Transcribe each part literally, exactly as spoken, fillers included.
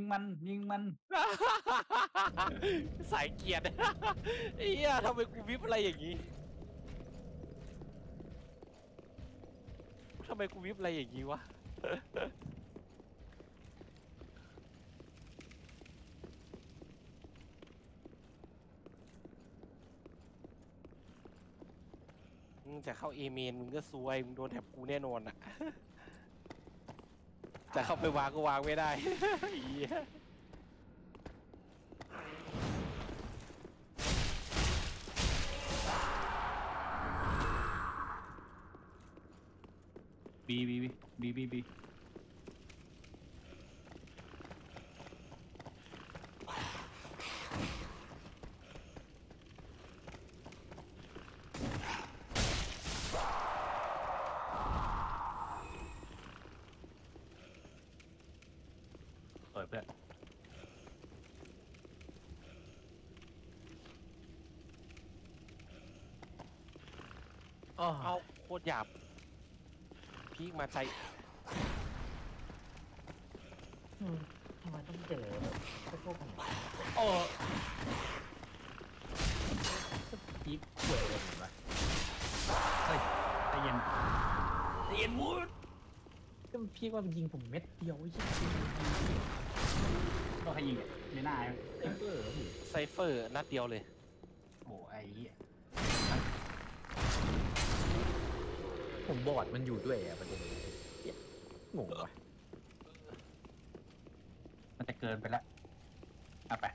ยิงมันยิงมันสายเกียรติไอ้เหี้ยทำไมกูวิบอะไรอย่างนี้ทำไมกูวิบอะไรอย่างนี้วะมึงจะเข้าเอเมนมึงก็ซวยมึงโดนแถบกูแน่นอนอ่ะจะเข้าไปวางก็วางไม่ได้เหี้ยบีบีบีบีบีเปิดเพื่อนเอาโคตรหยาบพีกมาใจทำไมต้องเจอพวกผมโอ้พีกเปิดเลยปะเฮ้ยใจเย็นใจเย็นวูดก็พี่ว่ามันยิงผมเม็ดเดียวใช่ไหมต้องให้ยิงในหน้าไซเฟอร์ไซเฟอร์นัดเดียวเลยโอ้ไอ้เหี้ยผมบอดมันอยู่ด้วยอ่ะประเด็นงงว่ะมันจะเกินไปแล้วเอาไป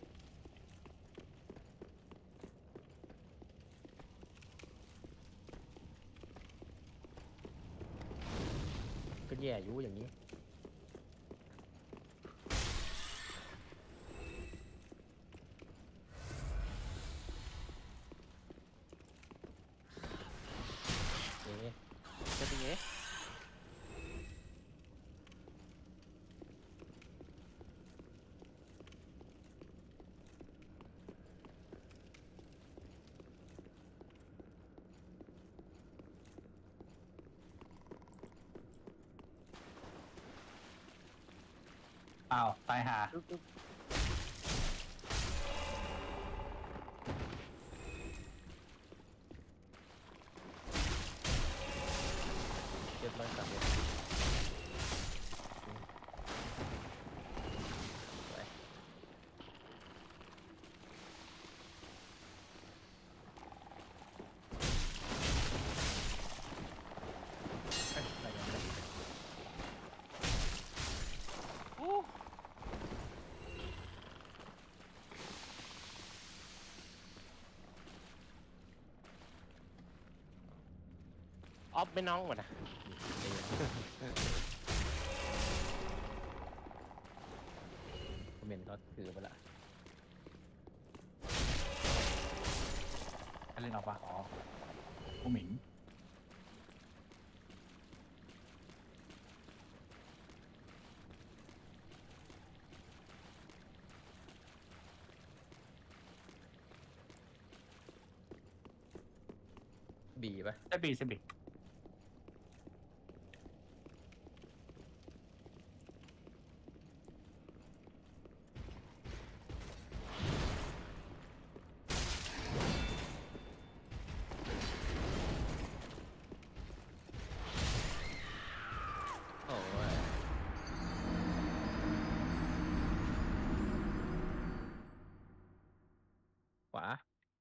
ก็แย่อยู่อย่างนี้จะเป็นไงอ้าวตายหาเรียบร้อยสับเลยออฟไม่น้องหมดอ่ะคอมเมนต์ก็ถือไปละเล่นออกปะอ๋อผู้หมิงบีป่ะได้บีสิบีขวา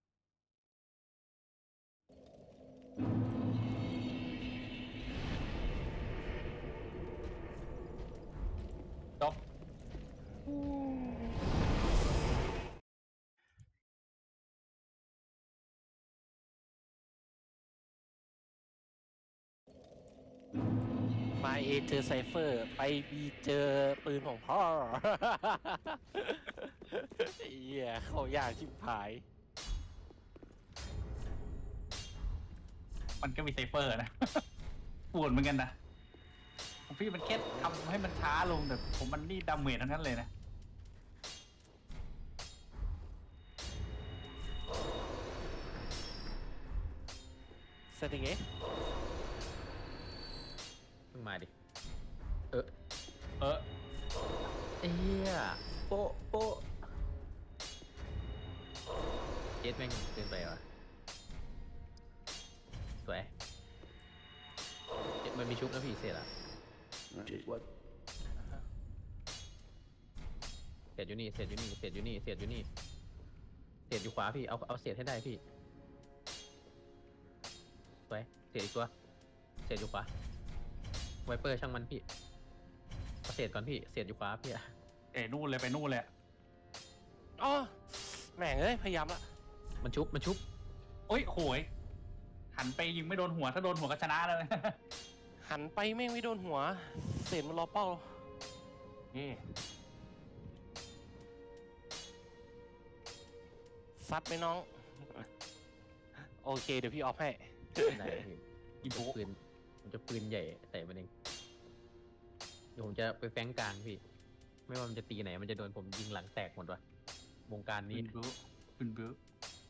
จบมาเอเจอไซเฟอร์ไปบีเจอปืนของพ่อเหี้ยเขายากชิบหายมันก็มีไซเฟอร์นะปวดเหมือนกันนะของพี่มันแค่ทำให้มันช้าลงแต่ผมมันนี่ดาเมจทั้งนั้นเลยนะเสร็จยังไงมึงมาดิเออเออเอ้ยโป๊ะโป๊ะเจ็ดแม่งเกินไปวะสวยเจ็ดมันมีชุบนะพี่เสร็จละ What? เสร็จอยู่นี่เสร็จอยู่นี่เสร็จอยู่นี่เสร็จอยู่นี่เสร็จอยู่ขวาพี่เอาเอาเสร็จให้ได้พี่สวยเสร็จอีกตัวเสร็จอยู่ขวาไวเปอร์ช่างมันพี่เอาเสร็จก่อนพี่เสร็จอยู่ขวาพี่อะเอ้ยนู่นเลยไปนู่นเลยอ๋อแม่งเอ้ยพยายามละมันชุบมันชุบโอ้ยโหยหันไปยิงไม่โดนหัวถ้าโดนหัวก็ชนะเลยหันไปแม่งไม่โดนหัวเศษมันรอเป้าเอ๊ะซัดไหมน้อง โอเคเดี๋ยวพี่ออฟให้ไม่ได้พี่อินโฟปืนผมจะปืนใหญ่ใส่มันเองเดี๋ยวผมจะไปแฟงกลางพี่ ไม่ว่ามันจะตีไหนมันจะโดนผมยิงหลังแตกหมดวะวงการนี้ปืนบื้อปืนบื้อ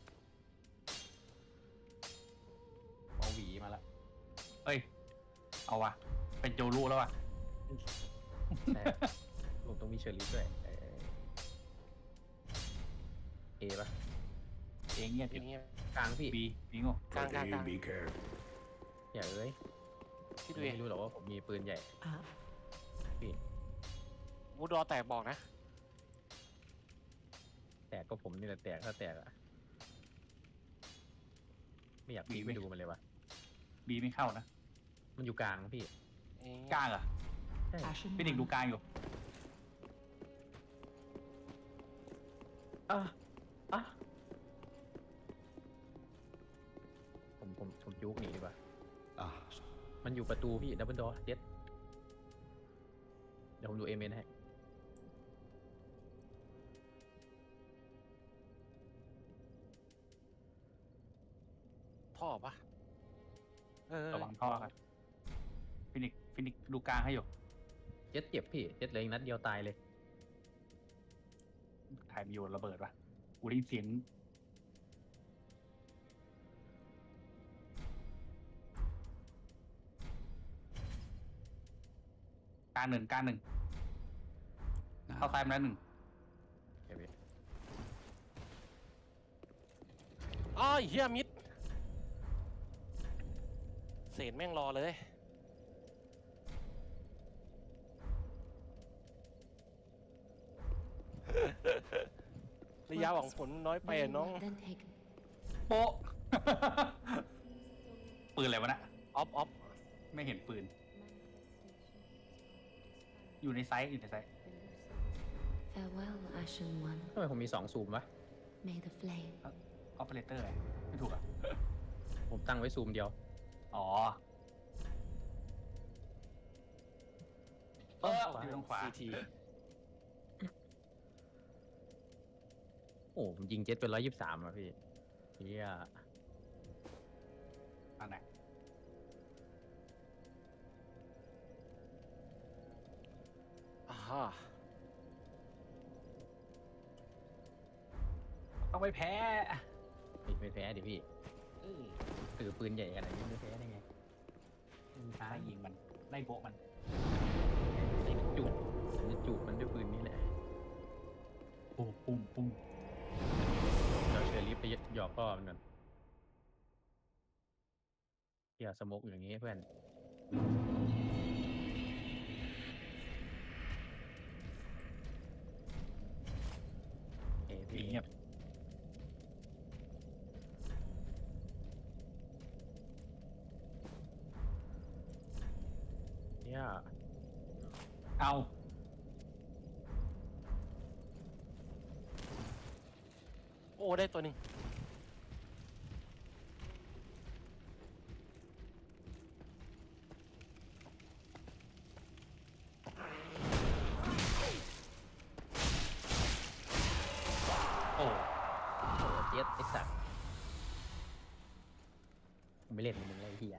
เอาหวีมาละเอ้ยเอาวะเป็นโจลูแล้ววะใช่ผมต้องมีเชอร์ลิฟด้วยเออเอปะเองเงียบอย่างเงี้ยกลางพี่บีบีงงกลางกลางกลาง Be careful. อย่าเอ้ยพี่ดูเองไม่รู้หรอกว่าผมมีปืนใหญ่พี่วูดอแตกบอกนะแตกก็ผมนี่แหละแตกถ้าแตกอะไม่อยากปีนไปดูมันเลยวะบีไม่เข้านะมันอยู่กลางพี่เองกลางเหรอใช่พี่เด็กดูกลางอยู่อ่ะอ่ะผมผมผมยุกหนีดีกว่า Ah, มันอยู่ประตูพี่ดับเบิลดอร์เจ็ดเดี๋ยวผมดูเอเมนให้ท่อปะเออระวังท่อครับฟินิกฟินิกดูกลางให้อยู่เจ็ดเจ็บพี่เจ็ดเลยนัดเดียวตายเลยถ่ายมีโยนระเบิดปะกูได้ยินเสียงกลางหนึ่งกลางหนึ่งเข้าซ้ายมาแล้วหนึ่งเดี๋ยวพี่อ้าวเฮียมิดเศษแม่งรอเลย ระยะหวังผลน้อยไปอะน้อง Then take โป๊ะ ปืนอะไรวะนะออฟออฟไม่เห็นปืน อยู่ในไซส์อยู่ในไซส์ farewell, Ashen One. ทำไมผมมีสองซูมวะ May the flame ออปเปอเรเตอร์อะไรไม่ถูกอ่ะผมตั้งไว้ซูมเดียวอ๋อ เอออยู่ตรงขวาซีทีโอ้ผมยิงเจ็ดเป็นร้อยยี่สิบสามอะพี่เฮียอันไหนอ่าฮะต้องไปแพ้ไม่ไม่แพ้ดิพี่ถือปืนใหญ่ขนาดนี้ไม่แพ้ได้ไงมันช้าไล่ยิงมัน ไล่โบะมันไอ้จุดผมจะจุดมันด้วยปืนนี้แหละปุ้มปุ้มปุ้มเราเชอร์ลิฟไปหยอกพ่อมันก่อนอย่าสโมกอย่างงี้เพื่อนเอ้ยพี่เงียบเนี่ยเอาโอ้ได้ตัวหนึ่งโอ้โอ้เจ็ดไอ้สัตว์ผมไม่เล่นกับมึงเลยไอ้เฮีย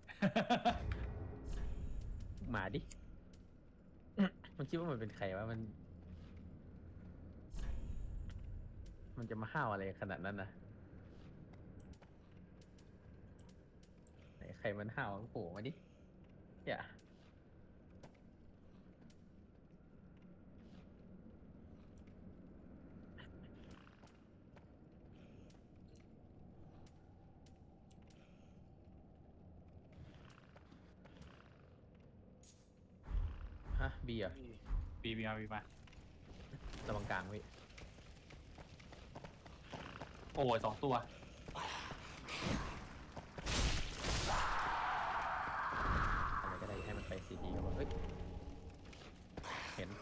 มาดิ มันคิดว่ามันเป็นใครวะมัน มันจะมาห้าวอะไรขนาดนั้นนะไหนใครมันห้าวโผล่มาดิอย่าบีเหรอบีบีมาบีมาระวังกลางไว้โอ้ยสองตัวอะไรก็ได้ให้มันไปซีดีกับว่าเฮ้ยเห็น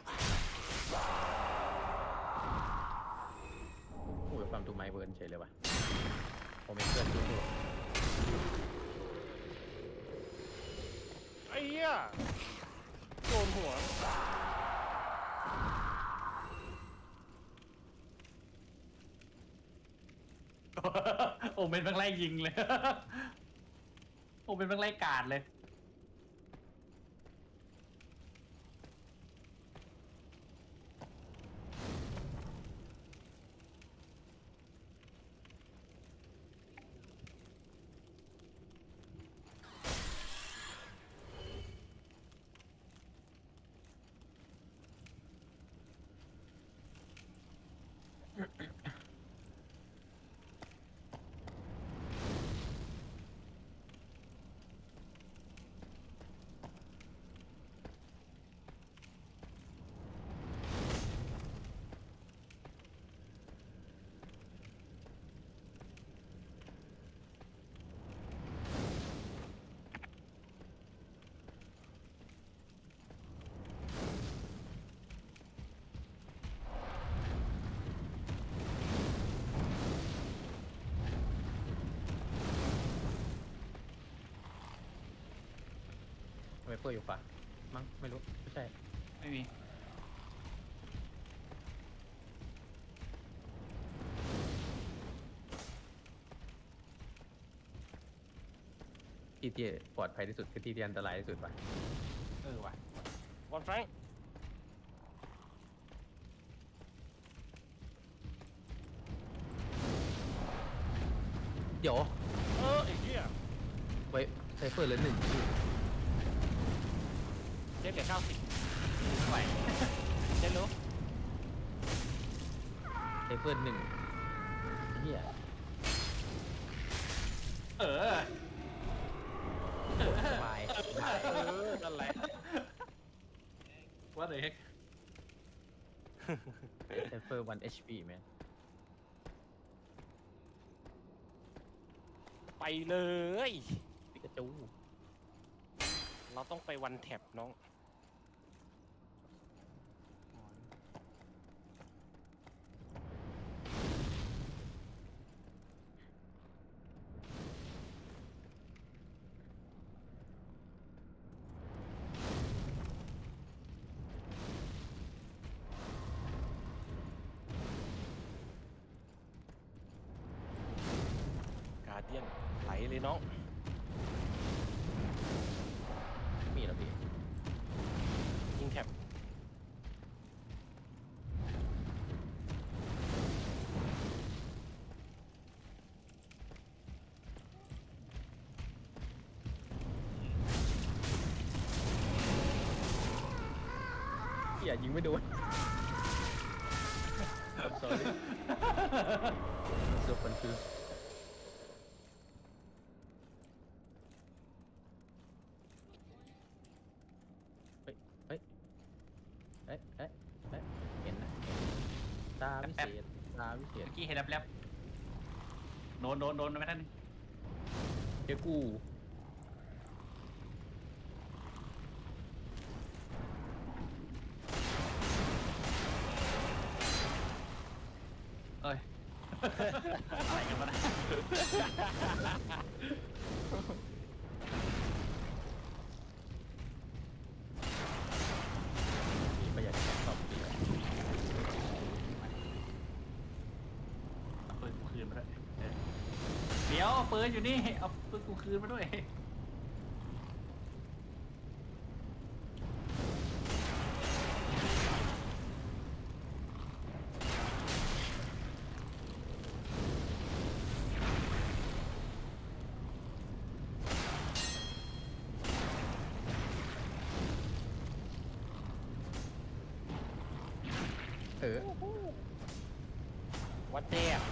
โอ้ยความถูกไม้เบิร์นเฉยเลยว่ะผมเป็นเพื่อนดูไอ้เหี้ยโดนหัวโอ้เป็นแม่งไล่ยิงเลย โอ้เป็นแม่งไล่กาดเลยทำไมเปิดอยู่ขวามั้งไม่รู้ไม่ใช่ไม่มีที่ที่ปลอดภัยที่สุดคือที่ที่อันตรายที่สุดป่ะเออว่ะวันแฟรงค์เดี๋ยวเออไอ้เหี้ยไว้ไซเฟอร์เหลือหนึ่งเจ็ดเหลือเก้าสิบไหวเจ็ดรู้ไซเฟอร์หนึ่งเฮียเออสบายได้เออนั่นแหละว่าเลยไซเฟอร์วันเอชพีแมนไปเลยปิกาจูเราต้องไปวันแท็บน้อง การเดียนไหลเลยน้องมีแล้วพี่ยิงแท็บอย่ายิงไม่โดน I'm sorry so confused เฮ้ยเฮ้ยเฮ้ยเฮ้ยเฮ้ยเห็นนะเห็นตาวิเศษตาวิเศษเมื่อกี้เห็นแลบๆโดนโดนโดนไปท่านนึงเจ้ากูเอ้ย อะไรกันวะนะมีประหยัดแค่สองปีเอาปืนกูคืนมาด้วยเออเดี๋ยวปืนอยู่นี่เอาปืนกูคืนมาด้วยเออวันแท็บ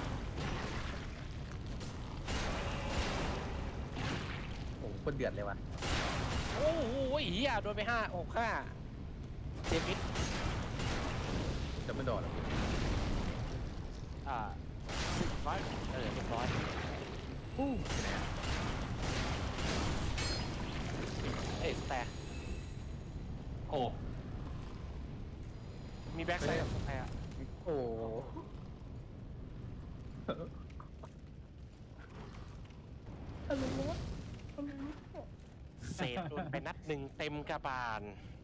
โอ้โหคนเดือดเลยว่ะโอ้โหเหี้ยโดนไปห้าหกห้าเจมิสจะไม่โดดหรอกพี่อ่าสิบไฟเออเรียบร้อยอู้ที่ไหนอะเอ้ยสแตร์โอ้มีแบ็กไซด์กับสแตร์โอ้เศษโดนไปนัดหนึ่งเต็มกระบาล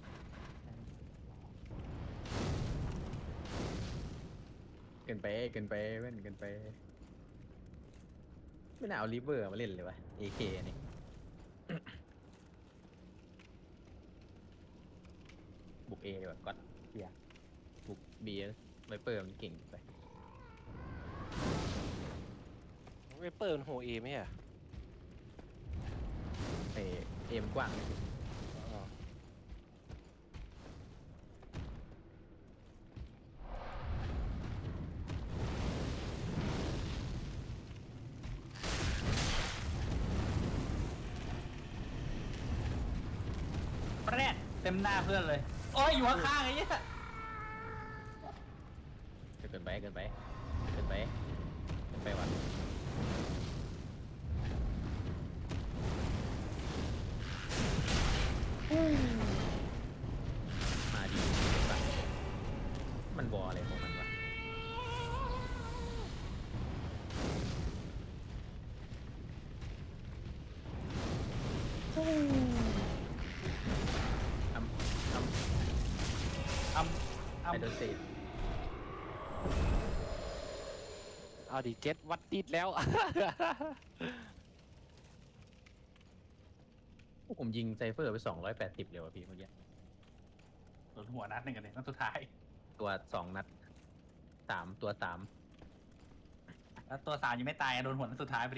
เกินไปเกินไปเว้นเกินไปไม่น่าเอาลิเวอร์มาเล่นเลยวะ เอ เค นี่ บุก A ดีกว่าก็อดเฮียบุก B ไวเปอร์มันเก่งไปเวเปอร์มันโฮเอไหมอ่ะเอเอมันกว้างเลยอ๋อแปรดเต็มหน้าเพื่อนเลย โอ้ยอยู่ข้างๆไอ้เหี้ยเกินไปเกินไปเกินไปเกินไปวะมาดีสัตว์มันบออะไรของมันวะทำทำทำไอทำโดนเซฟเอาดิเจ็ดวัดดิดแล้วพวกผมยิงไซเฟอร์ไปสองร้อยแปดสิบเลยวะพี่เมื่อกี้โดนหัวนัดหนึ่งกันเลยนัดสุดท้ายตัวสองนัดสามตัวสามแล้วตัวสามยังไม่ตายอะโดนหัวนัดสุดท้ายพอดี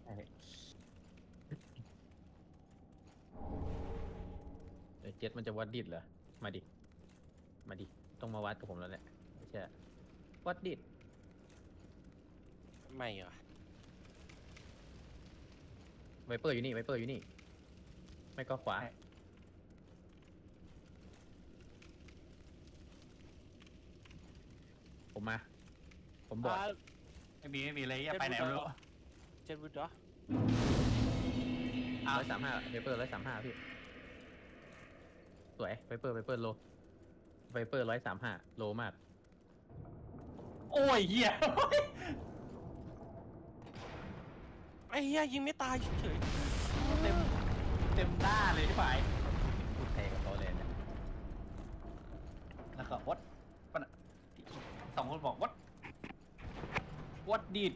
เดี๋ยวเจ็ดมันจะวัดดิดเหรอ มาดิ มาดิ ต้องมาวัดกับผมแล้วแหละไม่ใช่วัดดิดไม่เหรอไวเปอร์อยู่นี่ไวเปอร์อยู่นี่ ไม่ก็ขวา ผมมา ผมบอดอ่าไม่มีไม่มีเลยอย่าไปไหนไม่รู้เจ็ดวุดเหรออ้าวร้อยสามห้าไวเปอร์ร้อยสามห้าพี่ สวยไวเปอร์ไวเปอร์โลไวเปอร์ร้อยสามห้าโลมากโอ้ยเหี้ยไอ้เหี้ยยิงไม่ตายเฉยเต็มเต็มหน้าเลยที่ฝ่ายพูดแทนกับเขาเลยเนี่ยแล้วก็วัดปะน่ะสองคนบอกวัดวัดดีด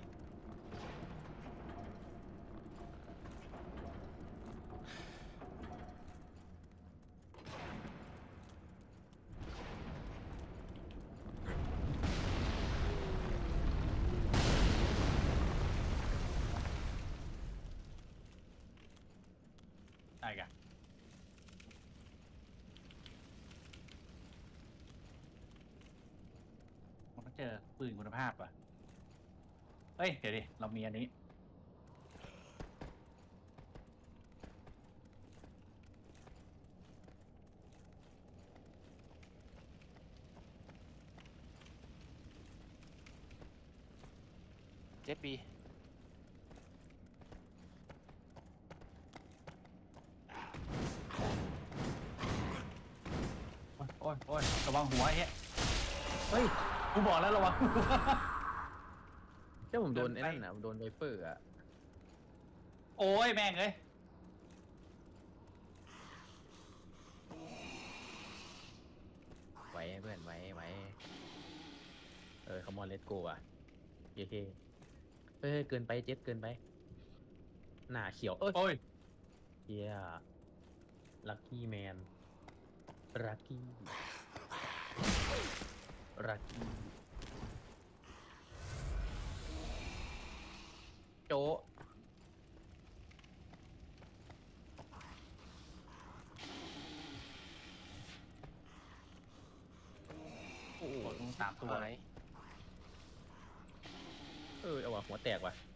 ได้กันมันต้องเจอปืนคุณภาพป่ะ เฮ้ย เดี๋ยวดิ เรามีอันนี้เจ็ดปีโอ้ยโอ้ยโอ้ยระวังหัวไอ้เหี้ยเฮ้ยกูบอกแล้วระวังหัวเจ้าผมโดนเดิไอ้นไปนั่นนะผมโดนไวเปอร์อะโอ้ยแม่งเลยไว้เพื่อนไว้ไว้เออคอมอนเลตโกอะเย้เฮ้ยเกินไปเจ็ดเกินไป หน้าเขียว เอ้ยโอ้ยเฮียลัคกี้แมนลัคกี้ลัคกี้โจะโอ้โหสามตัวหายเออเอาว่ะหัวแตกว่ะ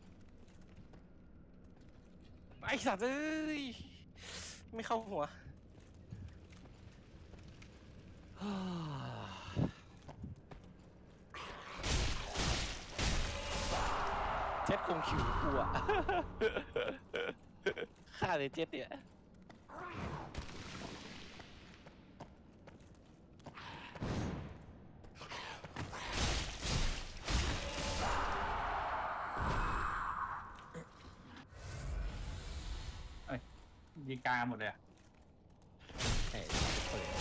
ไอ้สัตว์เอ้ย ไม่เข้าหัวเจ็ดคงขิวกูอะ ฆ่าเลยเจ็ดเนี่ยยิงกลางหมดเลยอะไอ้เปิด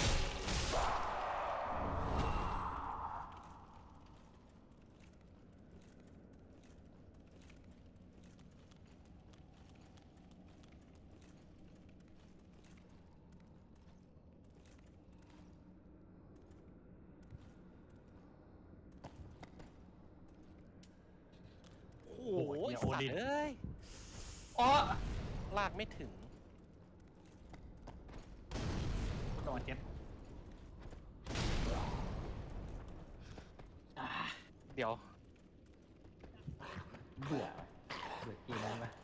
โอ้โหไอ้สัตว์เอ้ยอ๋อลากไม่ถึงโดนเจ็ดอ่าเดี๋ยวเบื่อเบื่อเกมนี้ปะ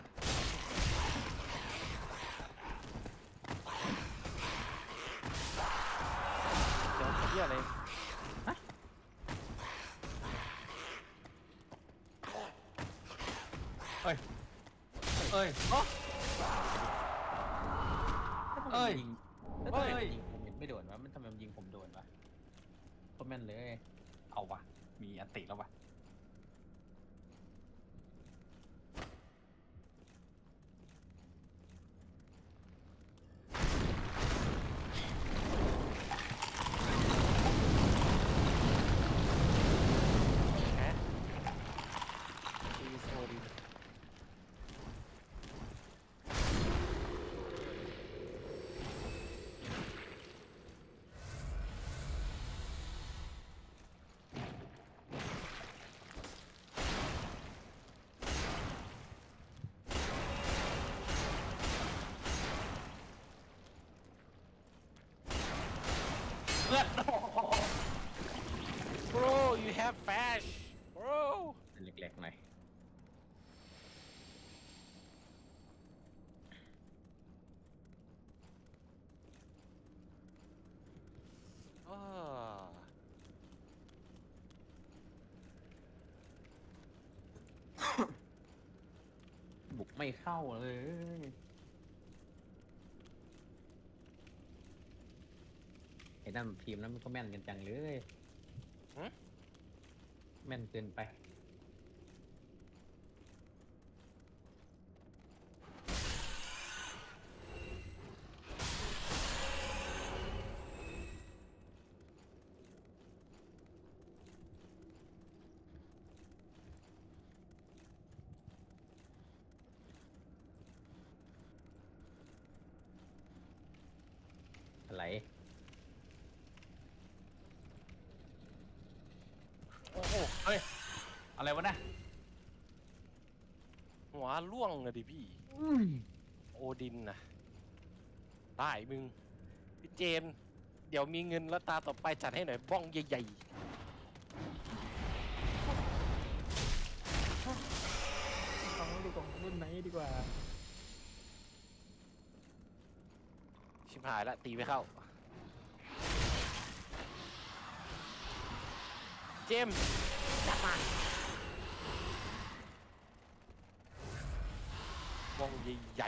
เดี๋ยวเฮียอะไรเอ้ยเอ้ยอ๋อเอ้ยยิงแล้วทำไมมันยิงผมไม่โดนวะมันทำไมมันยิงผมโดนวะโคตรแม่นเลยเอาวะมีอันติแล้ววะฮะซีโซดินเพื่อน bro you have flash bro เล็กๆหน่อยอ้าบุกไม่เข้าเลยไอ้นั่นทีมนั้นมันก็แม่นกันจังเลยแม่นเกินไปอะไรโอ้โหเฮ้ยอะไรวะนะหัวล่วงเลยดิพี่ โอดินนะได้มึง พี่เจน เดี๋ยวมีเงินแล้วตาต่อไปจัดให้หน่อยบ้องใหญ่ๆฟังดูของรุ่นไหนดีกว่าชิบหายละตีไม่เข้า เจมส์จับมาบ้องใหญ่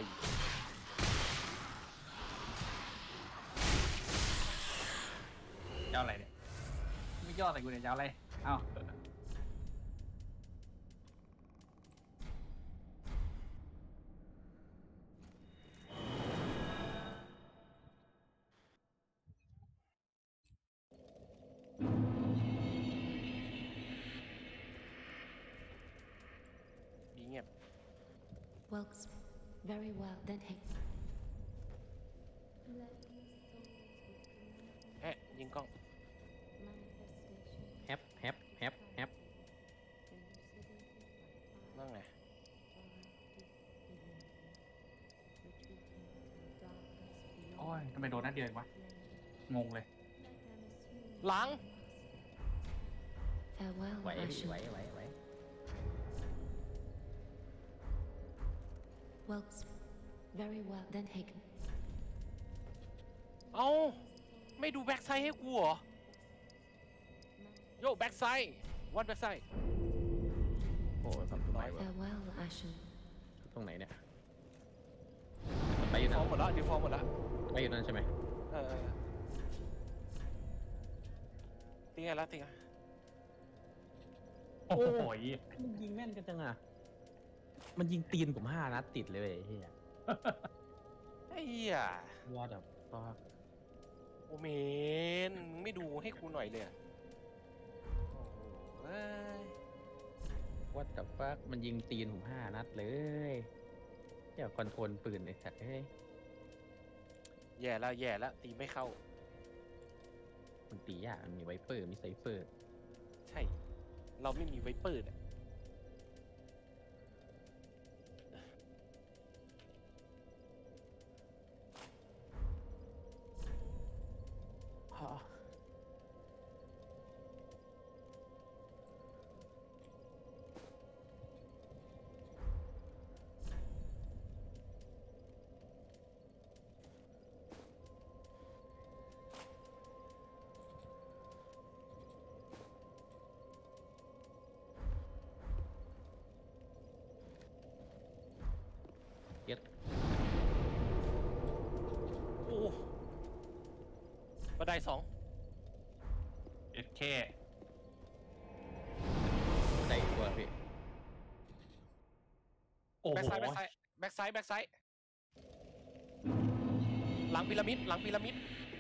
เจ้าอะไรเนี่ยไม่ย่อใส่กูเนี่ยเจ้าอะไรเอ้าๆดีเงียบ Works very well, then hey. แอะยิงกล้องแฮปแฮปแฮปแฮปนั่งไงโอ้ยทำไมโดนนัดเดียวเองวะงงเลยหลัง Farewell, ไหวพี่ Ashen. ไหวไหวไหว Works very well, then Hagen. เอาไม่ดูแบ็กไซด์ให้กูเหรอโย่แบ็กไซด์วันแบ็กไซด์โอ้ยทำตรงไหนวะ Farewell, Ashen. ตรงไหนเนี่ยไปอดียู่ฟอนั่ร์มนหมดแล้วดีฟอร์มหมดแล้วไปอยู่นั่นใช่ไหมเออตีไงแล้วตีไงโอ้โหมันยิงแม่นกันจังอ่ะมันยิงตีนผมห้านัดติดเลยเว้ยไอ้เฮียไอ้เหี้ยว่าแบบฟักโอเมนมึงไม่ดูให้กูหน่อยเลยอะโอ้โหเอ้ยว่าแต่ฟักมันยิงตีนผมห้านัดเลยเดี๋ยวคอนโทรลปืนไอ้สัตว์เฮ้ยแย่แล้วแย่แล้วตีไม่เข้ามันตียากมันมีไวเปอร์มีไซเฟอร์ใช่ เราไม่มีไวเปอร์เนี่ยเย็ดโอ้บันไดสองเอสเคได้อีกตัวพี่โอ้โหแบ็กไซด์แบ็กไซด์แบ็กไซด์แบ็กไซด์หลังพีระมิดหลังพีระมิด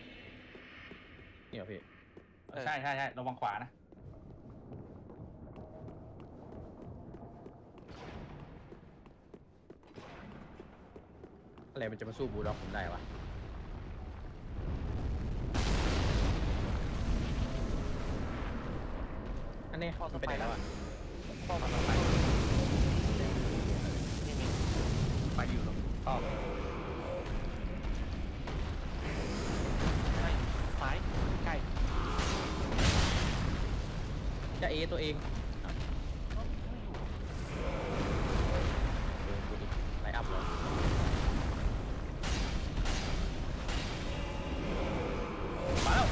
นี่เหรอพี่ใช่ใช่ใช่ระวังขวานะอะไรมันจะมาสู้บูลด็อกผมได้วะอันนี้เข้ามัต่อนไปไปไหนแล้แล้ว วอะอ่ะเข้ามาต่อไปนี่นี่ไปอยู่ตรงชอบใช่ซ้ายใกล้จะเอตัวเองเออดูดิไลน์อัพเหรอมาแล้ว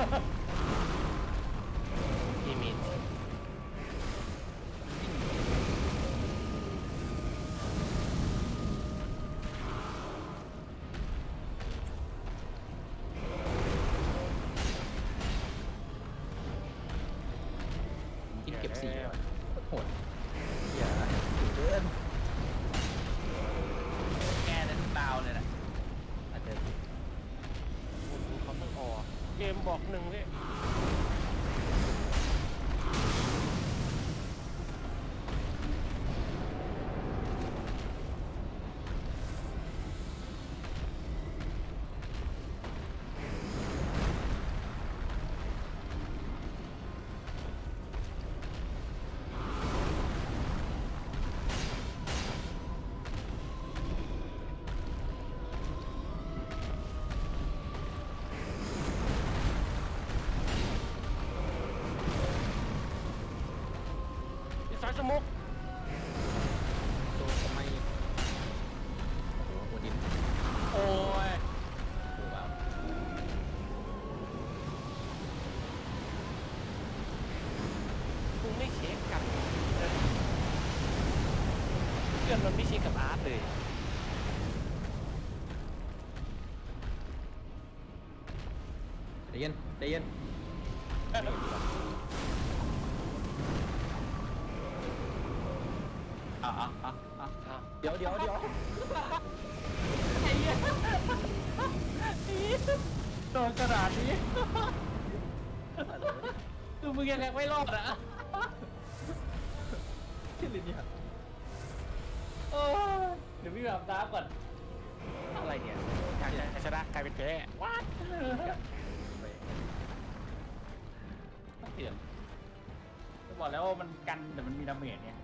อีมิดกินเก็บสี่ว่ะโหดอย่าเกินแกเนี่ยดาวเลยนะอาจจะคุณดูเขาต้องออเกมบอกหนึ่งเลยอีสานสมุกโซนทำไมโอ้โหโอดินโอ้ยโอ้ว้าวมึงไม่เช็คกันเออเพื่อนมันไม่เช็คกับอาร์ตเลยใจเย็นใจเย็นอ่ะอ่ะอ่ะอ่ะอ้าวเดี๋ยวเดี๋ยวเดี๋ยวไอ้เหี้ยโดนกระดาษนี้คือมึงยังไงไม่รอดอ่ะขึ้นเลยเนี่ยโอ้ยเดี๋ยวพี่แบบน้ำก่อนอะไรเนี่ยอยากจะชนะกลายเป็นแพ้ว้าไปเปลี่ยนจะบอกแล้วว่ามันกันแต่มันมีดาเมจเนี่ย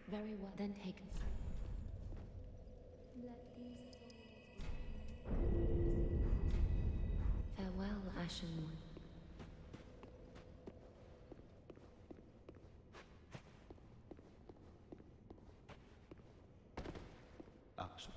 Very well, then take. Farewell, Ashen One. Abs-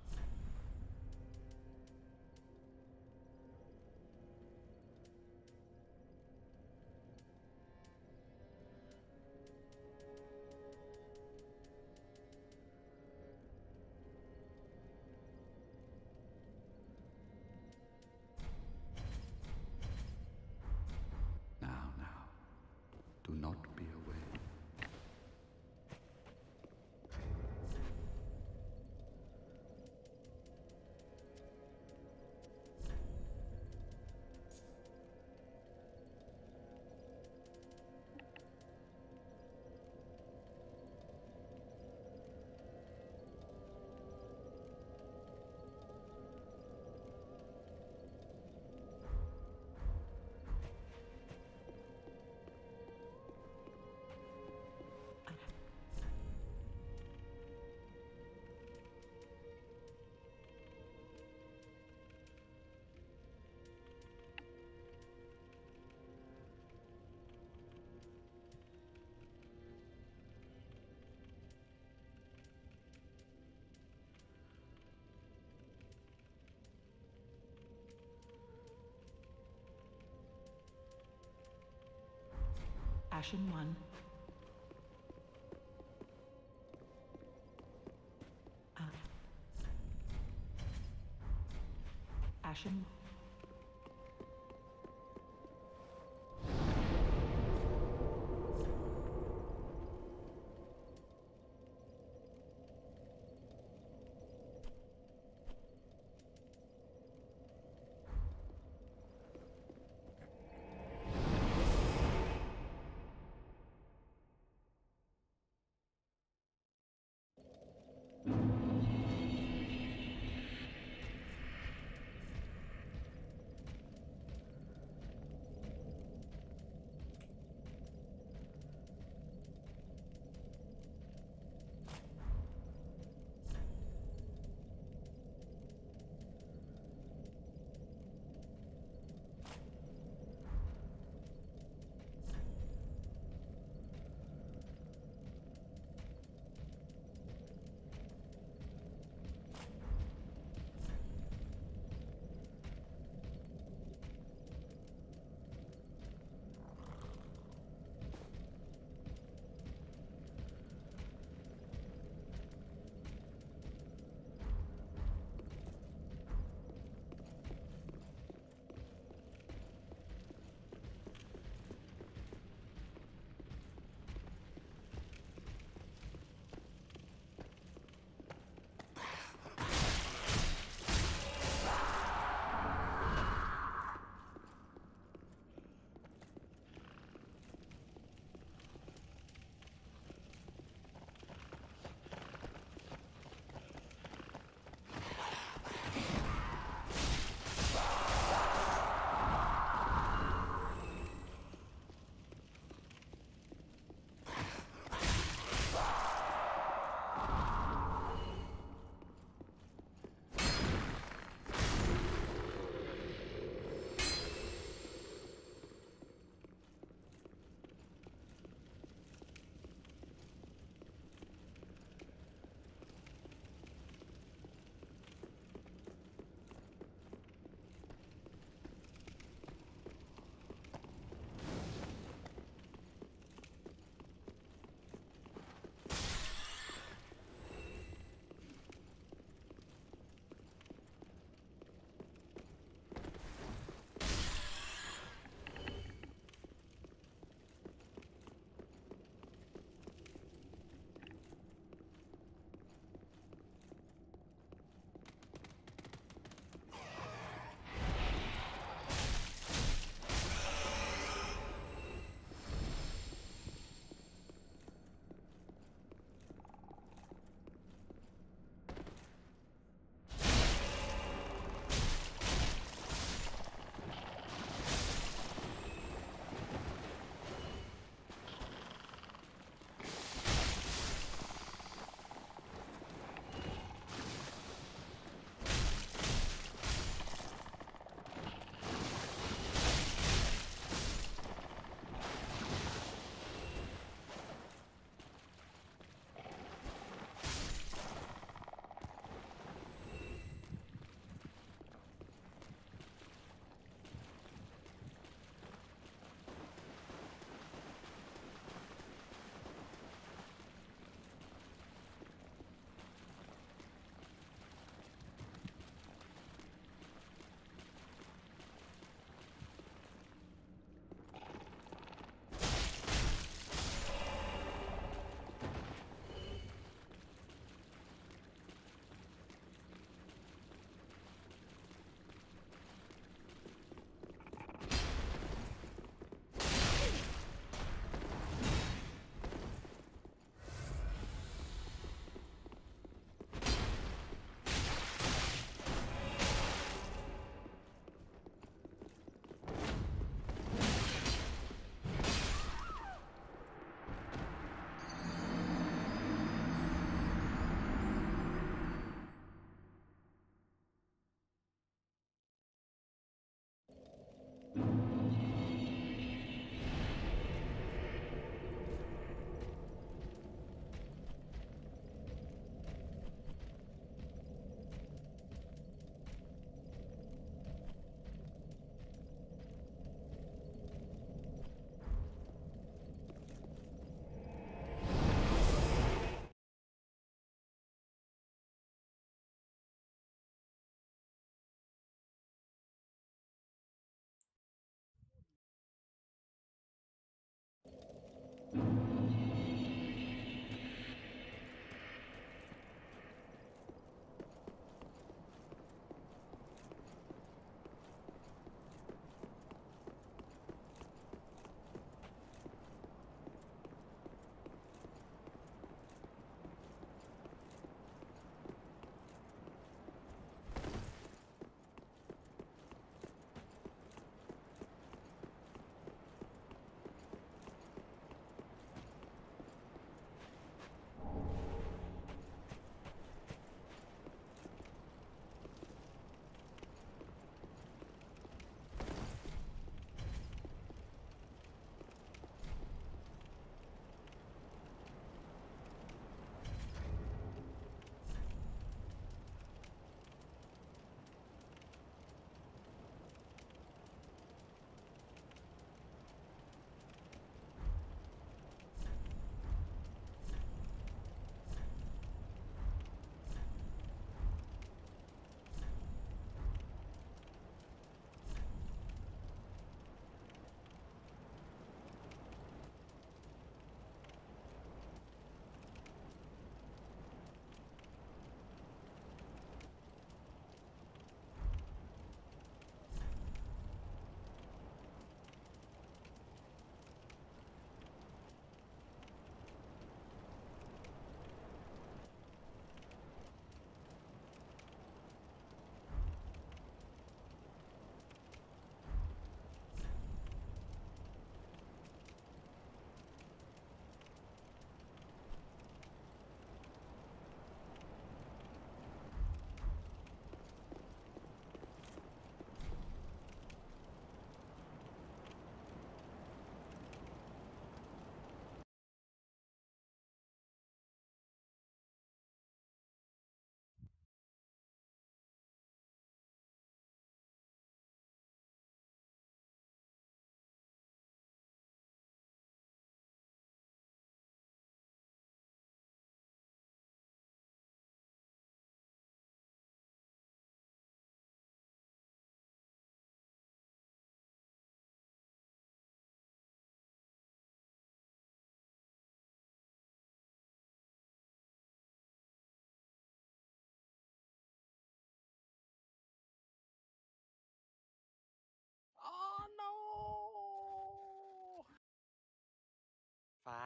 Now, now, do not be away. Ashen One. Ah. Ashen.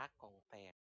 กล่องแตก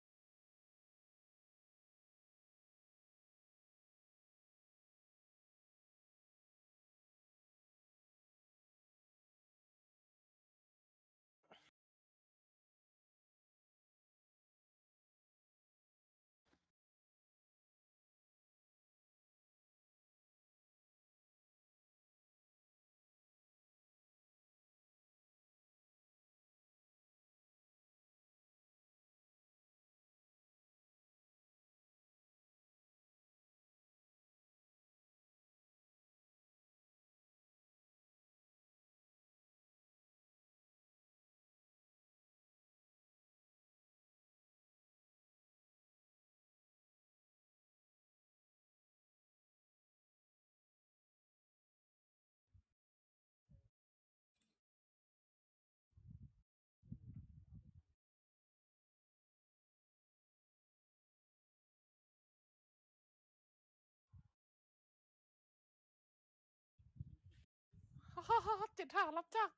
ฮ่าฮ่าเจ็ดห้ารับจ้าง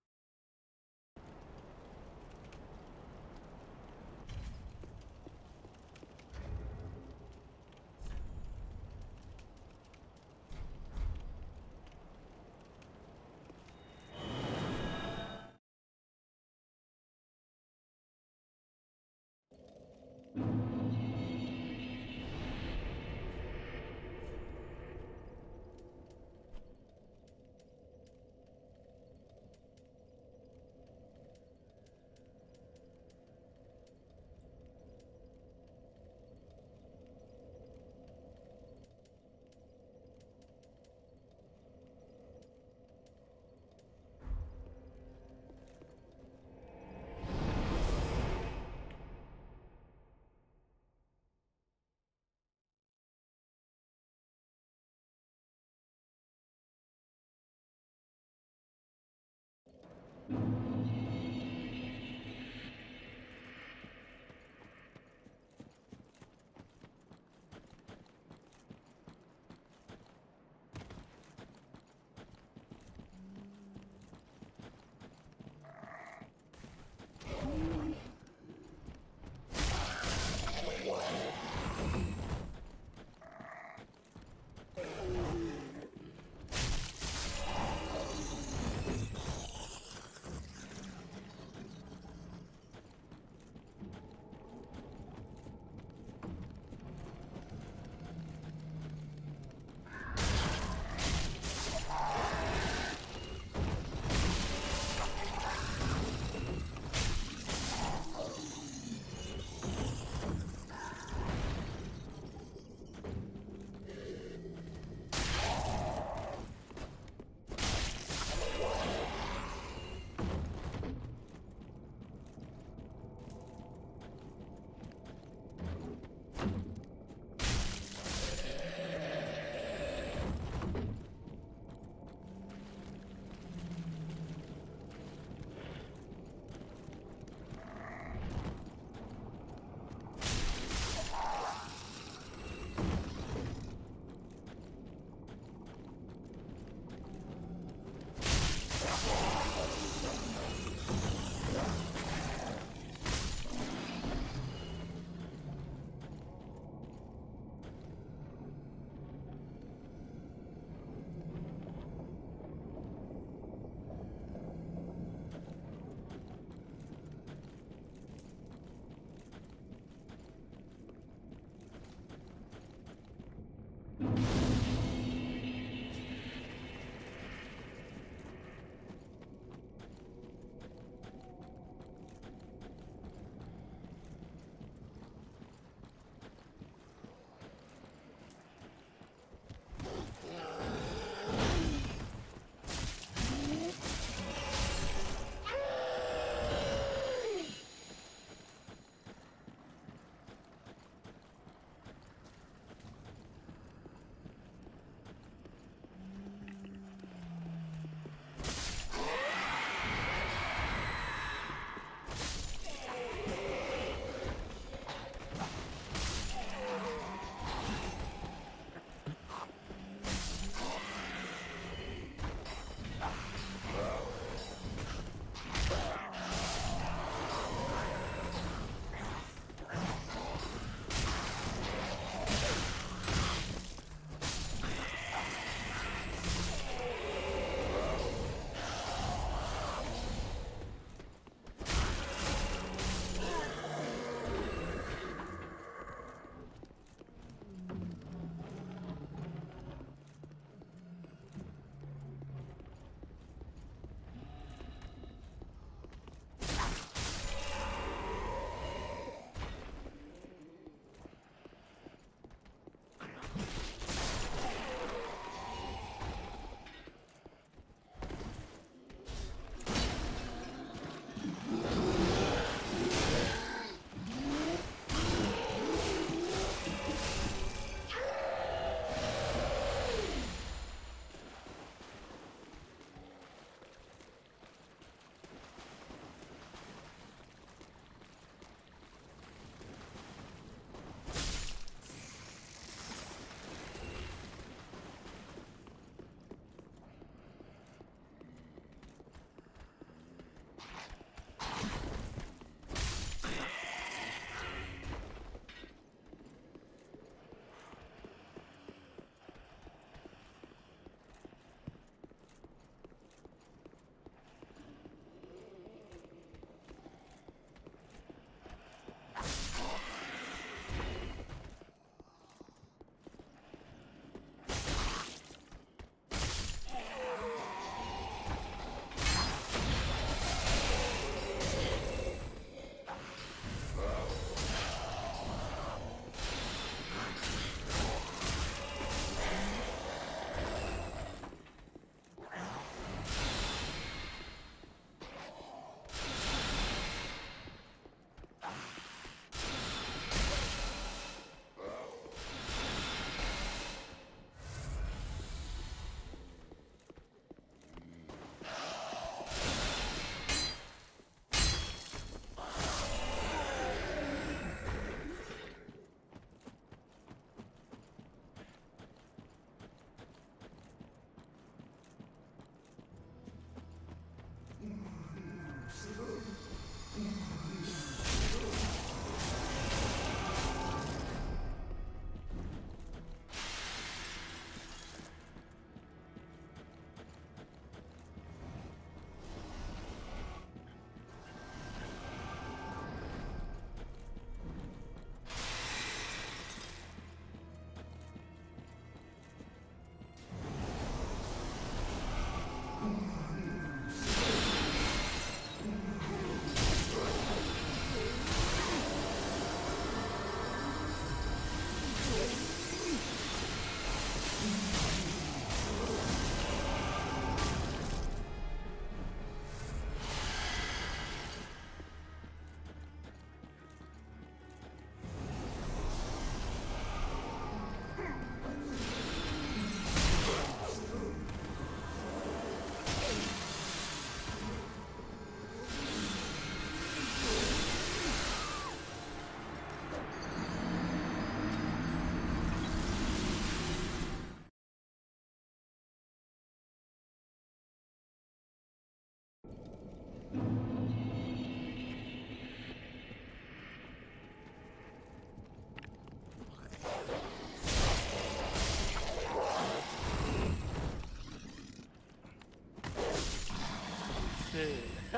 เซอร์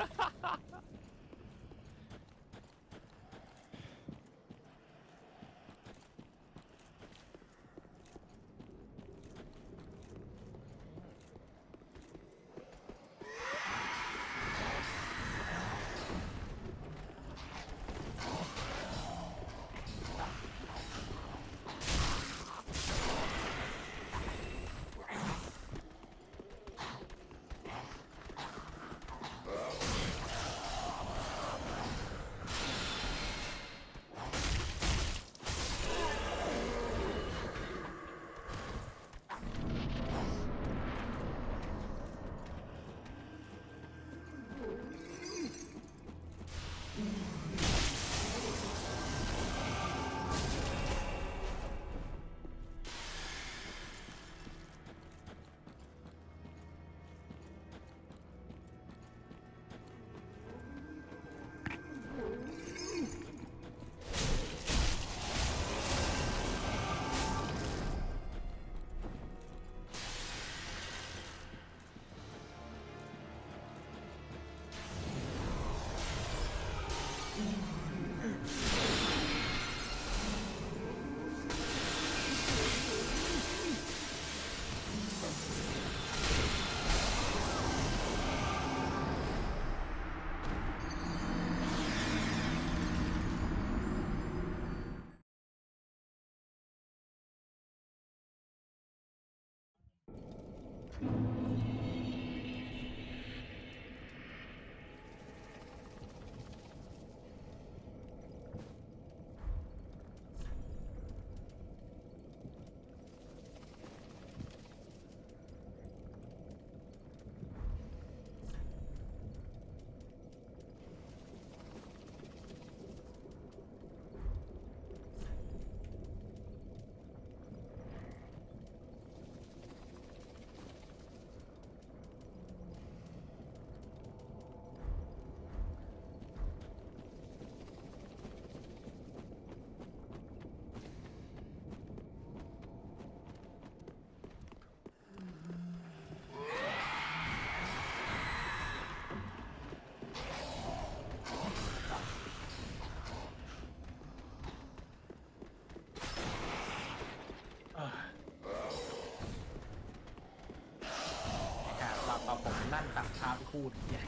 การปรับปรับผมลั่นตัดเท้าที่พูดเนี่ย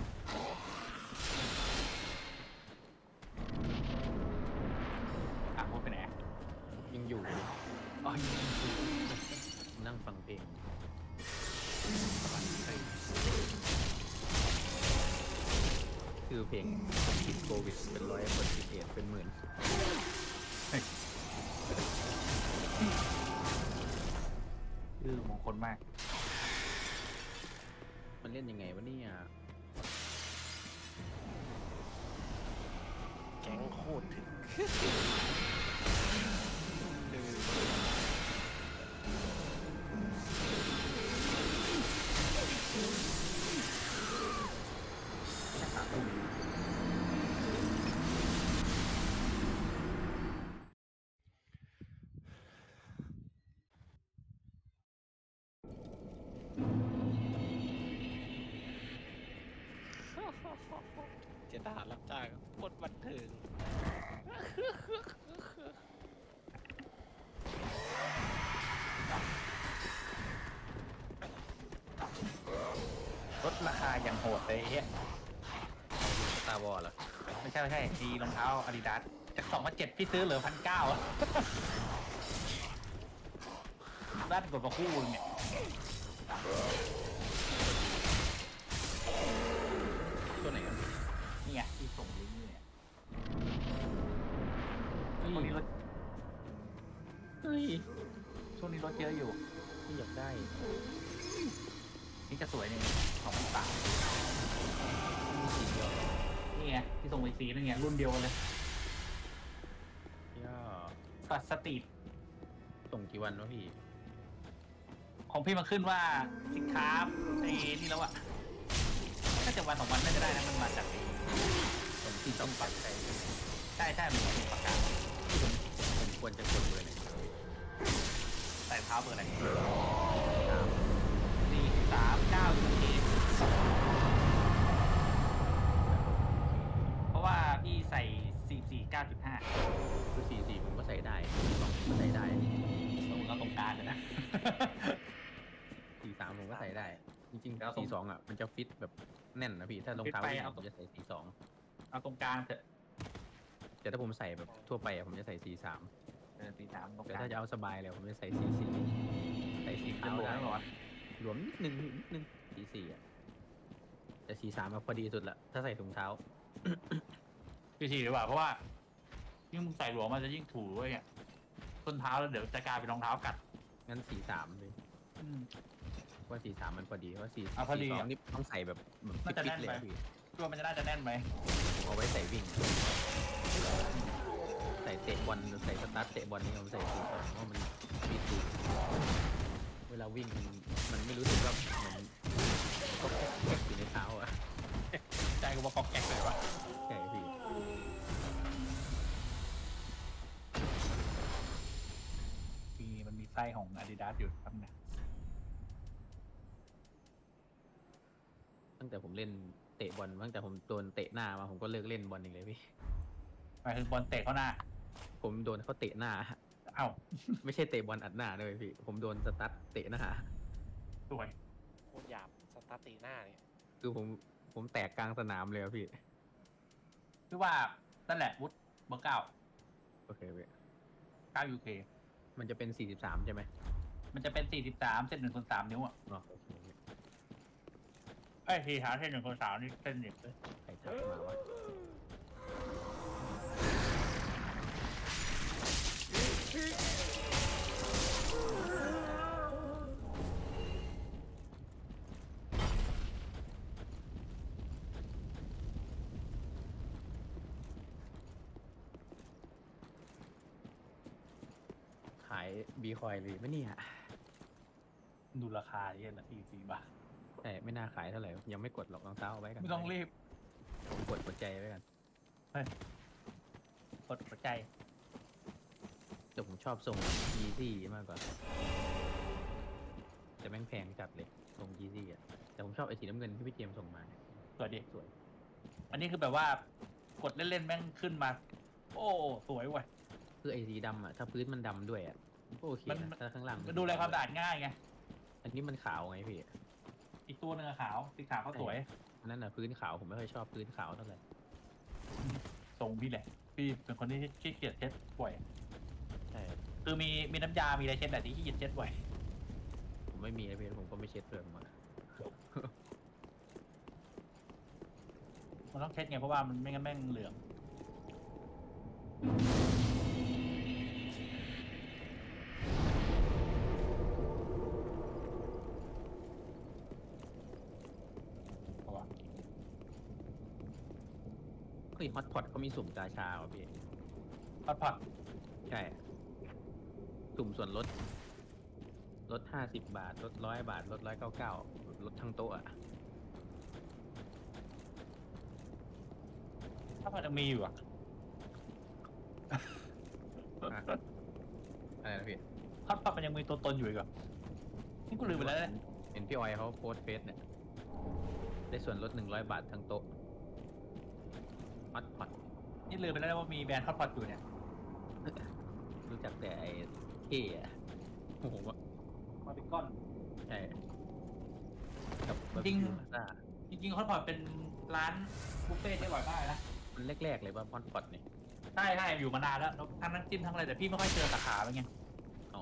อ่ะพูดไปไหนยังอยู่อ๋อยังอยู่นั่งฟังเพลงคือเพลงติดโควิดเป็นร้อยคนติดเอดเป็นหมื่นชื่อมงคลมากมันเล่นยังไงวะเนี่ยแก๊งโคตรถึง เจ็ดทหารรับจ้างโคตรบันเทิงลดราคาอย่างโหดเลยไอ้เฮียสตาร์วอลเหรอไม่ใช่ไม่ใช่ดีรองเท้าอาดิดาสจากสองพันเจ็ดพี่ซื้อเหลือพันเก้าด้านกดมาคู่เนี่ยตัวไหนกันนี่ไงที่ส่งลิงก์เนี่ยช่วงนี้รถเฮ้ยช่วงนี้รถเยอะอยู่ที่อยากได้นี่จะสวยนี่สองพันสามมีสีเดียวเหรอนี่ไงที่ส่งไปสีนั่นไงรุ่นเดียวกันเลยย่าสัตสตรีทส่งกี่วันวะพี่ของพี่มาขึ้นว่าสินค้าไอ้นี่แล้วอะน่าจะวันสองวันน่าจะได้นะมันมาจากส่งที่ต้องปักใจใช่ใช่มันเป็นประกาศผมควรจะกดเบอร์ไหนใส่เท้าเบอร์อะไรสี่สามเก้ายูเอก้าจุดห้าคือสี่สี่ผมก็ใส่ได้สองผมก็ใส่ได้ตรงเราตรงกลางเลยนะสี่สามผมก็ใส่ได้ จริงแล้วๆตรงสี่สองอ่ะมันจะฟิตแบบแน่นนะพี่ถ้ารองเท้าฟิตไปวิ่งเอาผมจะใส่สี่สองเอาตรงกลางเถอะแต่ถ้าผมใส่แบบทั่วไปอะผมจะใส่สี่สามเออสี่สามตรงแต่กลางถ้าจะเอาสบายเลยผมจะใส่สี่สี่ใส่สี่จะเท้ารวมได้แล้วเหรอวะหลวมนิดนึงนิดนึงสี่สี่อ่ะแต่สี่สามพอดีสุดละถ้าใส่ถุงเท้าพี่ทีดีกว่าเพราะว่ายิ่งมึงใส่หลวมมันจะยิ่งถูเว้ยเนี่ยส้นเท้าแล้วเดี๋ยวจะกลายเป็นรองเท้ากัดงั้นสี่สามเลยอืมว่าสี่สามมันพอดีว่าสี่อ่ะพอดีสี่สออ่ะงนี่ต้องใส่แบบแบบน่าจะฟิแน่ตนๆเลยไปอะพี่คิดว่ามันจะน่าจะแน่นไหมผมเอาไว้ใส่วิ่ง ใส่เตะบอลใส่สตาร์ทเตะบอลนี่ผมใส่สี่สองเพราะมันฟิตดีเวลาวิ่งมันมันไม่รู้สึกว่าเหมือนก็แก๊กอยู่ในเท้าอ่ะใจกูว่ากอกแก๊กเลยวะใช่พี่มีมันมีไส้ของ Adidas อยู่ครับเนี่ยตั้งแต่ผมเล่นเตะบอลตั้งแต่ผมโดนเตะหน้ามาผมก็เลิกเล่นบอลอีกเลยพี่หมายถึงบอลเตะเข้าหน้าผมโดนเขาเตะหน้าเอ้าไม่ใช่เตะบอลอัดหน้าด้วยพี่ ผมโดนสตั๊ดเตะหน้าสวยโคตรหยาบสตาร์ตีหน้าเนี่ยคือผมผมแตกกลางสนามเลยอะพี่คือว่านั่นแหละวุฒเบอร์เก้าโอเคพี่เก้ายูเคมันจะเป็นสี่สิบสามใช่ไหมมันจะเป็นสี่สิบสามเส้นหนึ่งคูณสามนิ้วอ่ะอ๋อโอเคพี่ไอ้ยทีหาเส้นหนึ่งคูณสามนี่เส้นเด็กเลยใครทักมาวะ ขายบีคอยเลยไหมเนี่ยดูราคาเยอะนะสี่สี่บาทแต่ไม่น่าขายเท่าไหร่ ยังไม่กดหรอกรองเท้าเอาไว้กันไม่ต้องรีบผมกดหัวใจไว้กันกดหัวใจแต่ผมชอบทรงยีซี่มากกว่าแต่แม่งแพงจัดเลยทรงยีซี่อ่ะ แต่ผมชอบไอ้สีน้ำเงินที่พี่เจมส์ส่งมาเนี่ยสวยดิสวยอันนี้คือแบบว่ากดเล่นๆแม่งขึ้นมา โอ้สวยว่ะคือไอ้สีดำอ่ะ ถ้าพื้นมันดำด้วยอ่ะก็โอเคมันนะถ้าข้างล่างมันดูแลความสะอาดง่ายไงอันนี้มันขาวไงพี่อีกตัวหนึงอะขาวสีขาวก็สวยอันนั้นอ่ะพื้นขาวผมไม่ค่อยชอบพื้นขาวเท่าไหร่ทรงพี่แหละ พี่เป็นคนที่ขี้เกียจเช็ดบ่อยใช่คือมีมีน้ำยา มีอะไรเช็ดแต่ที่ขี้เกียจเช็ดบ่อยผมไม่มีนะพี่ผมก็ไม่เช็ดเปลือกมามันต้องเช็ดไงเพราะว่ามันไม่งั้นแม่งเหลือง เอาวะเฮ้ยฮอตพอตเขามีสุ่มกาชาว่ะพี่พัดผัดใช่ สุ่มส่วนลด ลดห้าสิบบาท ลดร้อยบาท ลดร้อยเก้าเก้าลดทั้งโต๊ะอะพัดผัดยังมีอยู่อะอะไรนะพี่พัดผัดมันยังมีตัวตนอยู่อีกเหรอนี่กูลืมไปแล้วนะเห็นพี่ออยเขาโพสต์เฟซเนี่ย ได้ส่วนลดหนึ่งร้อยบาททั้งโต๊ะฮอตพอตนี่ลืมไปแล้วนะว่ามีแบรนด์พัดผัดอยู่เนี่ยรู้จักแต่ไอ้เท่อะโอ้โหวะมาเป็นก้อนใช่กับจริงบาร์บีคิวพาซ่าจริงๆพัดผัดเป็นร้านบุฟเฟ่ต์ที่อร่อยมากเลยนะมันแรกๆเลยว่าฮอตพอตนี่ใช่ใช่อยู่มานานแล้วแล้วทั้งน้ำจิ้มทั้งอะไรแต่พี่ไม่ค่อยเจอสาขาเป็นไงอ๋อ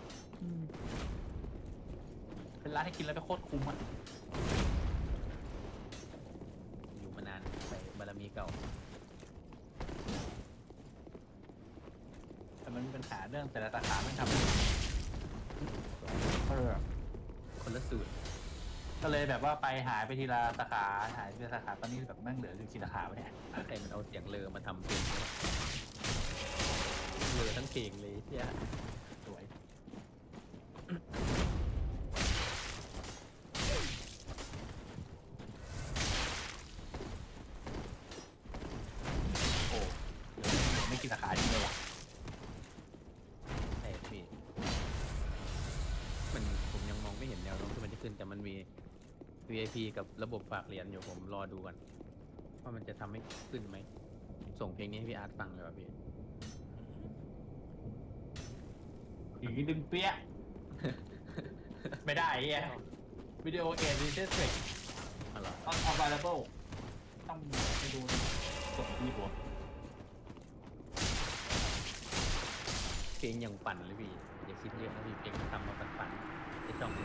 เป็นร้านที่กินแล้วก็โคตรคุ้มอ่ะอยู่มานานใส่บารมีเก่าแต่มันมีปัญหาเรื่องแต่ละสาขาไม่ทำเออคนละสูตรก็เลยแบบว่าไปหายไปทีละสาขาหายไปทีละสาขาตอนนี้แบบแม่งเหลืออยู่กี่สาขาไปเนี่ยใครมันเอาเสียงเลอมาทำเพลงวะเลอทั้งเพลงเลยเที่ยสวยโอ้เหลือไม่กี่สาขาจริงเลยว่ะใช่พี่มันผมยังมองไม่เห็นแนวโน้มที่มันจะขึ้นแต่มันมี วี ไอ พี กับระบบฝากเหรียญอยู่ผมรอดูกันว่ามันจะทำให้ขึ้นไหมส่งเพลงนี้ให้พี่อาร์ตฟังเลยว่ะพี่ผีดึงเปี้ย ไม่ได้ไอ้เหี้ยวิดีโอเกมรีเซ็ตเฟกอะไรอต้อง available ต้องไปดูกดที่หัวเพลงยังปั่นเลยพี่อย่าคิดเยอะนะพี่เพลงทำมาปั่นๆไอ้ช่องเนี่ย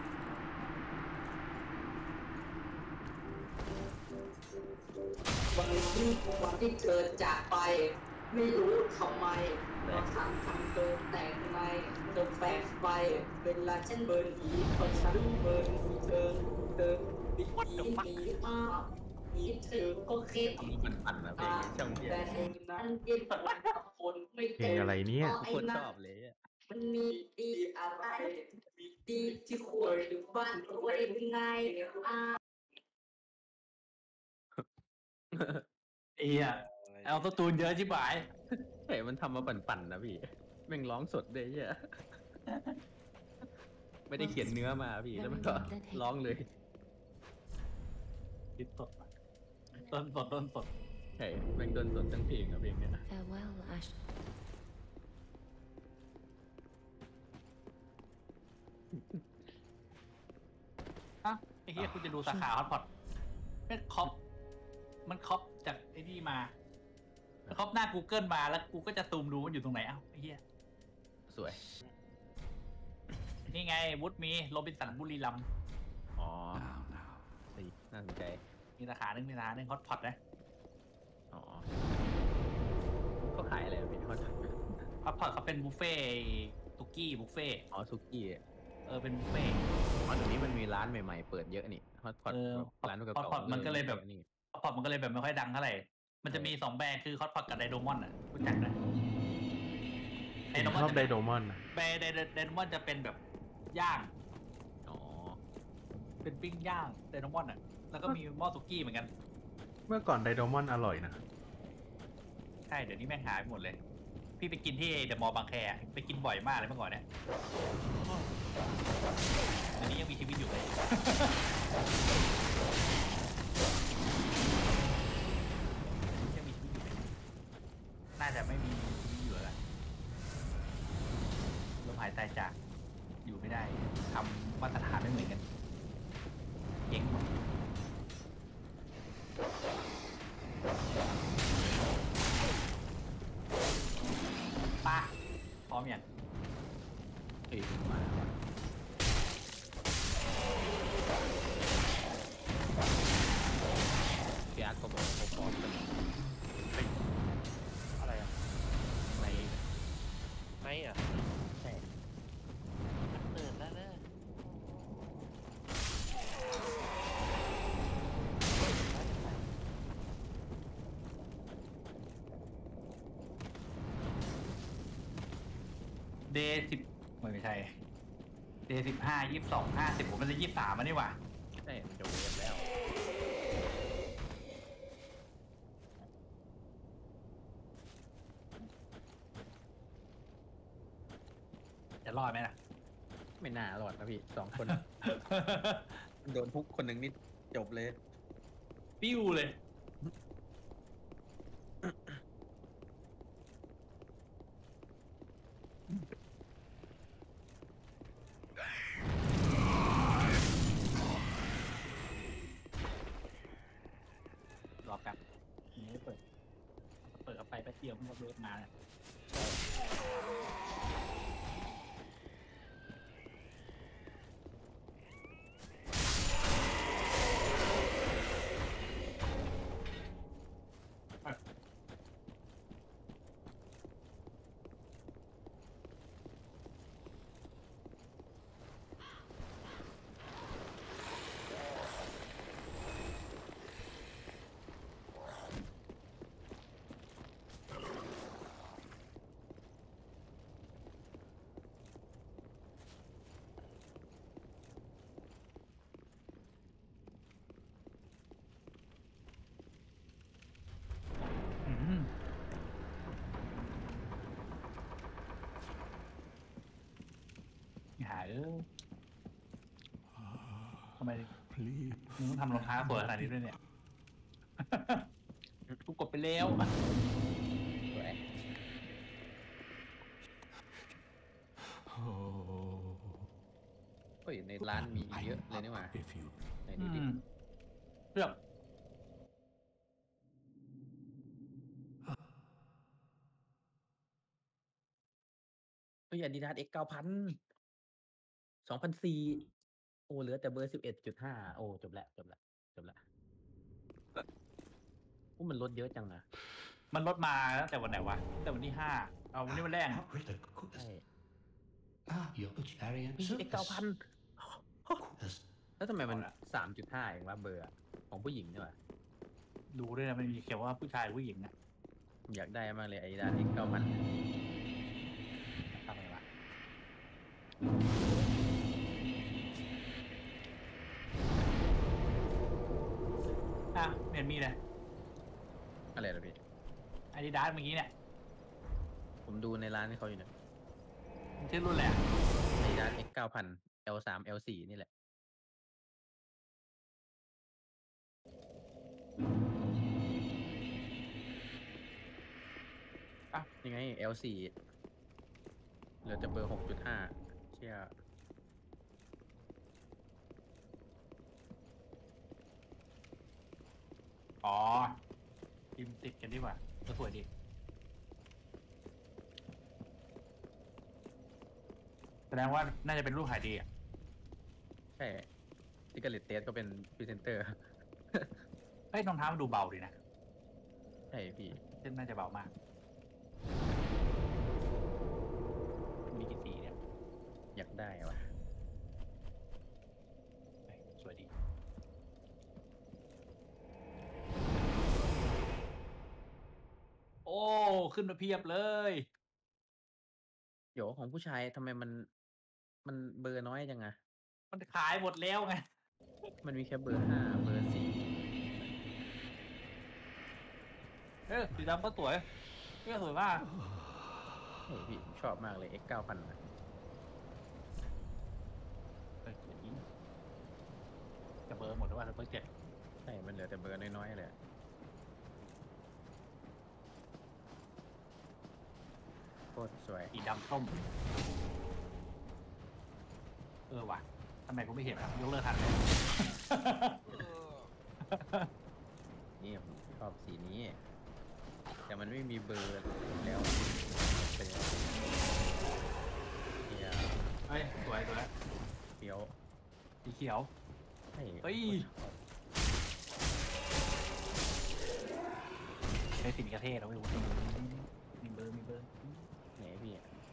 วันที่วันที่เธอจากไป ไม่รู้ทำไมเราทำทำเธอแตกในเธอแปลกไปเวลาฉันเบิร์นอีพอฉันเบิร์นอีเธอเธอดีดีดีมากอีเธอก็คิดทำมาปั่นๆนะเพลงช่องเนี่ยแต่เธอนั้นยิ่งกับคนไม่เพลงอะไรเนี่ยไอ้โคตรนั่ชนอบเลยอะมันมีดีอะไรมีดีที่ควรหรือบ้านรวยเป็นไงอ่าไอ้เหี้ยเอาตัวตูนเยอะชิบหายเฮ้ยมันทำมาปั่นๆนะพี่แม่งร้องสดด้วยเหี้ยไม่ได้เขียนเนื้อมาพี่แล้วมันก็ร้องเลยคิดสดต้นสดต้นสดใช่แม่งโดนสดทั้งเพลงอะเพลงเนี้ย Farewell, Ash. อ่ะไอ้เหี้ยกูจะดูสาขาฮอตพอตเป็นคอปมันคอปจากไอ้นี่มาคอปหน้า Google มาแล้วกูก็จะซูมดูมันอยู่ตรงไหนเอ้าไอ้เหี้ยสวยนี่ไงวุฒมีโรบินสันบุรีรัมย์อ๋อ Now, now. ดีน่าสนใจมีสาขาหนึ่งมีสาขาหนึ่งฮอตพอตนะอ๋อเขาขายอะไรอะพี่เขาฮอตพอตเขาเป็นบุฟเฟ่ตุกกี้บุฟเฟ่อ๋อซุกี้อะเออเป็นบุฟเฟ่อ๋อเดี๋ยวนี้มันมีร้านใหม่ๆเปิดเยอะนี่ฮอตพอตเออร้านเก่าฮอตพอตๆมันก็เลยแบบนี่ฮอตพอตมันก็เลยแบบไม่ค่อยดังเท่าไหร่มันจะมีสองแบรนด์คือฮอตพอตกับไดโดมอนอ่ะรู้จักนะไดผมโดมอนชอบไดโดมอนแบรนด์ไดไดโดมอนจะเป็นแบบย่างอ๋อเป็นปิ้งย่างไดโดมอนอ่ะแล้วก็มีหม้อสุกี้เหมือนกันเมื่อก่อนไดโดมอนอร่อยนะใช่เดี๋ยวนี้แม่งหายไปหมดเลย พี่ไปกินที่เดอะมอลล์บางแคไปกินบ่อยมากเลยเมื่อก่อนเนี่ยอันนี้ยังมีชีวิตอยู่เลย ยังมีชีวิตอยู่ไหมน่าจะไม่มีชีวิตอยู่แล้วลมหายใจจากอยู่ไม่ได้ทำมาตรฐานไม่เหมือนกันเก่งหมดป้าพร้อมอย่างเอ้ยมาแล้วอะพี่อาร์ตก็บอกว่าเขาพร้อมกันอะไรอ่ะในไม่อ่ะใช่เปิดแล้วนะเดย์สิบไม่ใช่เดย์สิบห้ายี่สิบสองห้าสิบผมมันจะยี่สิบสามมันนี่หว่าใช่มันจะเวฟแล้วจะรอดไหมล่ะไม่น่ารอดนะพี่สองคน โดนทุกคนหนึ่งนี่จบเลยปิ้วเลย รอแป๊บยังไม่ได้เปิด เปิดเข้าไปแป๊บเดียวมันก็เวิร์กมาแล้วอืมหาเออทำไม Please. มึงต้องทำรองเท้าสวยขนาดนี้ด้วยเนี่ยกูกดไปแล้วอ่ะสวย Oh, เฮ้ยในร้านมีอีกเยอะเลยนี่หว่า if you ไหนอืดูดิมเลือกเฮ้ยอาดิดาสเอ็กเก้าพันสองพันสี่โอ้เหลือแต่เบอร์สิบเอ็ดจุดห้าโอ้จบแล้วจบแล้วจบแล้วโอ้มันลดเยอะจังอะมันลดมาตั้งแต่วันไหนวะตั้งแต่วันที่ห้าเอาวันนี้วันแรก not really good. ใช่ Ah, you're the chariot เอ็กเก้าพัน service. แล้วทำไมมันสามจุดห้าเองวะเบอร์อะของผู้หญิงเนี่ยว่ะดูด้วยนะมันมีเขียนว่าผู้ชายหรือผู้หญิงนะอยากได้มากเลยไอ้ดาเอ็กเก้าพันทำไมวะอ่ะเห็นมีเลยอะไรล่ะพี่อาดิดาสเมื่อกี้เนี่ยผมดูในร้านที่เขาอยู่เนี่ยมันชื่อรุ่นอะไรอะไอ้ดาเอ็กเก้าพัน แอล สาม แอล สี่ นี่แหละอ่ะยังไง แอล สี่ เหลือแต่เบอร์ หกจุดห้า เชี่ยอ๋อพิมพ์ติดกันดีกว่าก็สวยดีแสดงว่าน่าจะเป็นรูปขายดีอ่ะใช่ซิกาเลตเตสก็เป็นพรีเซนเตอร์เฮ้ยรองเท้ามันดูเบาดีนะใช่พี่เส้นน่าจะเบามาก มีกี่สีเนี่ยอยากได้วะเฮ้ยสวยดี โอ้ ขึ้นมาเพียบเลยเดี๋ยวของผู้ชายทำไมมัน มันเบอร์น้อยจังอะมันขายหมดแล้วไงมันมีแค่เบอร์ห้าเบอร์สี่เออสีดำก็สวยเสื้อสวยมากเฮ้ยพี่ชอบมากเลย เอ็ก เก้าพัน นะเฮ้ยอย่างนี้จะเบอร์หมดแล้วว่าจะเบอร์เจ็ดใช่ มันเหลือแต่เบอร์น้อยๆเลยอะโคตรสวยสีดำส้ม เออว่ะทำไมกูไม่เห็นอ่ะยกเลิกทันเลยนี่ผมชอบสีนี้ แต่มันไม่มีเบอร์แล้วเป็นไงเนี่ยเฮ้ย สวยสวยเฟี้ยวสีเขียวเฮ้ยเฮ้ย ใช้สีกระเทศแล้วไม่รู้มีเบอร์มีเบอร์ไหนพี่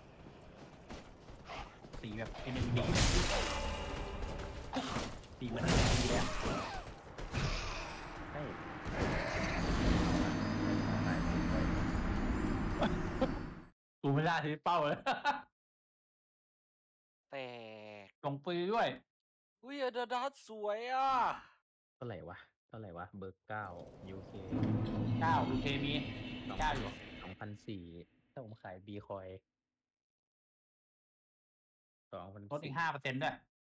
สีแบบเอ็นเอ็มดีสีเหมือนสีเลยอะใช่กูไม่ได้ที่เป้าเลยแต่กล่องปีด้วยอุ้ยอาดิดาสสวยอ่ะเท่าไหร่วะ เท่าไหร่วะ เบอร์เก้า ยู เคเก้าดูเคมีเก้าอยู่สองพันสี่ถ้าผมขายบีคอยสองพันลดอีกห้าเปอร์เซ็นต์ด้วย